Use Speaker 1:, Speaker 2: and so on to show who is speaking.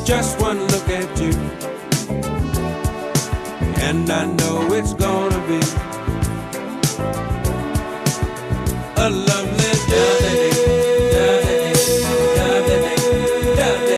Speaker 1: just one look at you, and I know it's gonna be